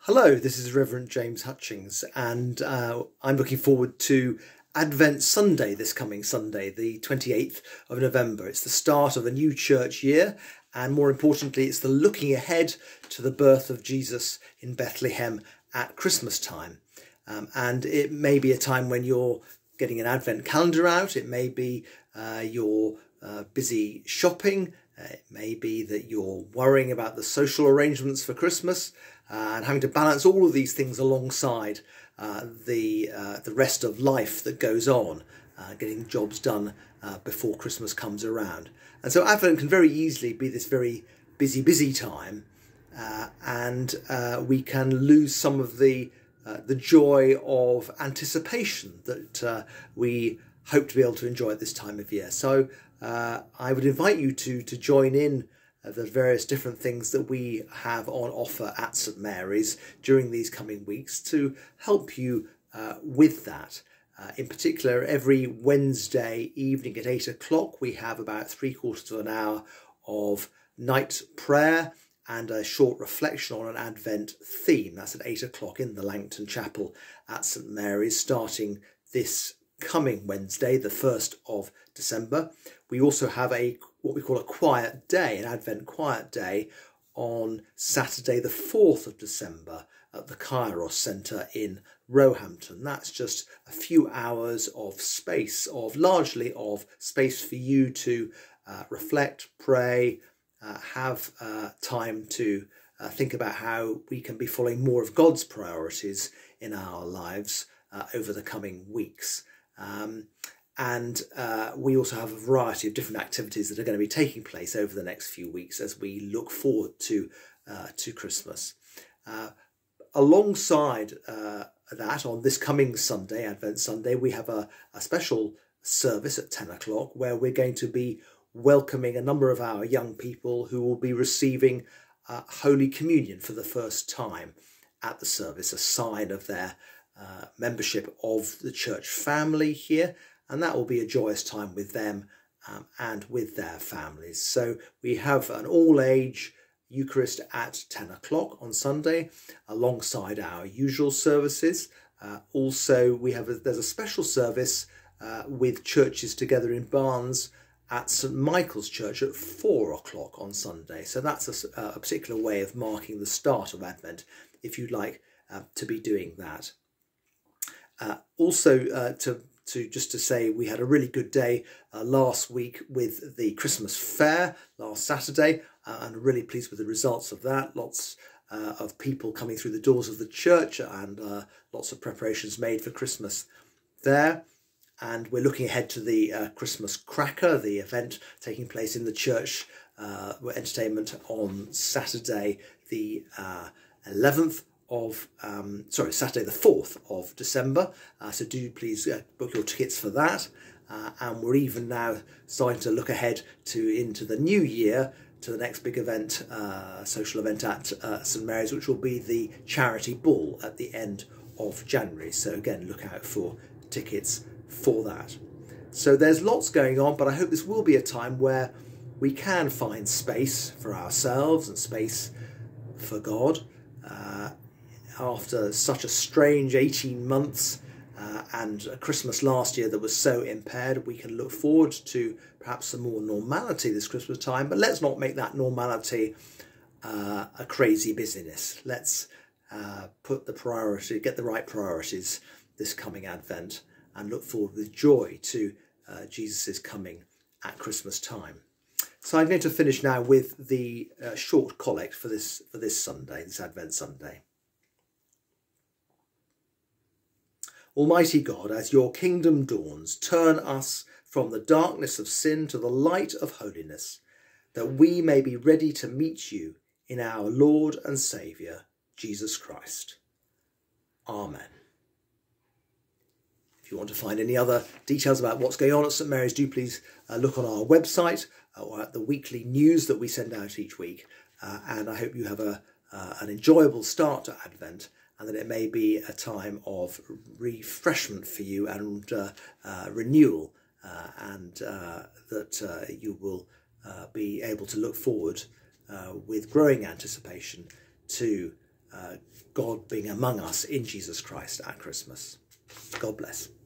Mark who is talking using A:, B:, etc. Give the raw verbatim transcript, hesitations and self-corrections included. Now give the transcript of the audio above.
A: Hello, this is Reverend James Hutchings, and uh, I'm looking forward to Advent Sunday this coming Sunday, the twenty-eighth of November. It's the start of a new church year, and more importantly, it's the looking ahead to the birth of Jesus in Bethlehem at Christmas time. Um, and it may be a time when you're getting an Advent calendar out, it may be uh, you're uh, busy shopping, uh, it may be that you're worrying about the social arrangements for Christmas, Uh, and having to balance all of these things alongside uh, the uh, the rest of life that goes on, uh, getting jobs done uh, before Christmas comes around. And so Advent can very easily be this very busy, busy time, uh, and uh, we can lose some of the uh, the joy of anticipation that uh, we hope to be able to enjoy at this time of year. So uh, I would invite you to to join in the various different things that we have on offer at St Mary's during these coming weeks to help you uh, with that. Uh, in particular, every Wednesday evening at eight o'clock, we have about three quarters of an hour of night prayer and a short reflection on an Advent theme. That's at eight o'clock in the Langton Chapel at St Mary's, starting this coming Wednesday, the first of December. We also have a what we call a quiet day, an Advent quiet day, on Saturday the fourth of December at the Kairos Centre in Roehampton. That's just a few hours of space, of largely of space for you to uh, reflect, pray, uh, have uh, time to uh, think about how we can be following more of God's priorities in our lives uh, over the coming weeks. Um, and uh, we also have a variety of different activities that are going to be taking place over the next few weeks as we look forward to uh, to Christmas. Uh, alongside uh, that, on this coming Sunday, Advent Sunday, we have a, a special service at ten o'clock where we're going to be welcoming a number of our young people who will be receiving uh, Holy Communion for the first time at the service, a sign of their uh, membership of the church family here. And that will be a joyous time with them um, and with their families. So we have an all-age Eucharist at ten o'clock on Sunday, alongside our usual services. Uh, also, we have a, there's a special service uh, with churches together in Barnes at St Michael's Church at four o'clock on Sunday. So that's a, a particular way of marking the start of Advent, if you'd like uh, to be doing that. Uh, also, uh, to To just to say, we had a really good day uh, last week with the Christmas fair last Saturday, uh, and really pleased with the results of that. Lots uh, of people coming through the doors of the church, and uh, lots of preparations made for Christmas there. And we're looking ahead to the uh, Christmas Cracker, the event taking place in the church uh, entertainment on Saturday the uh, eleventh of um, sorry Saturday the fourth of December, uh, so do please uh, book your tickets for that, uh, and we're even now starting to look ahead to into the new year, to the next big event, uh, social event at uh, St Mary's, which will be the charity ball at the end of January. So again, look out for tickets for that. So there's lots going on, but I hope this will be a time where we can find space for ourselves and space for God. Uh, After such a strange eighteen months uh, and a Christmas last year that was so impaired, we can look forward to perhaps some more normality this Christmas time, but let's not make that normality uh, a crazy busyness. Let's uh, put the priority, get the right priorities this coming Advent, and look forward with joy to uh, Jesus' coming at Christmas time. So I'm going to finish now with the uh, short collect for this, for this Sunday, this Advent Sunday. Almighty God, as your kingdom dawns, turn us from the darkness of sin to the light of holiness, that we may be ready to meet you in our Lord and Saviour, Jesus Christ. Amen. If you want to find any other details about what's going on at St Mary's, do please uh, look on our website uh, or at the weekly news that we send out each week. Uh, and I hope you have a, uh, an enjoyable start to Advent, and that it may be a time of refreshment for you and uh, uh, renewal, uh, and uh, that uh, you will uh, be able to look forward uh, with growing anticipation to uh, God being among us in Jesus Christ at Christmas. God bless.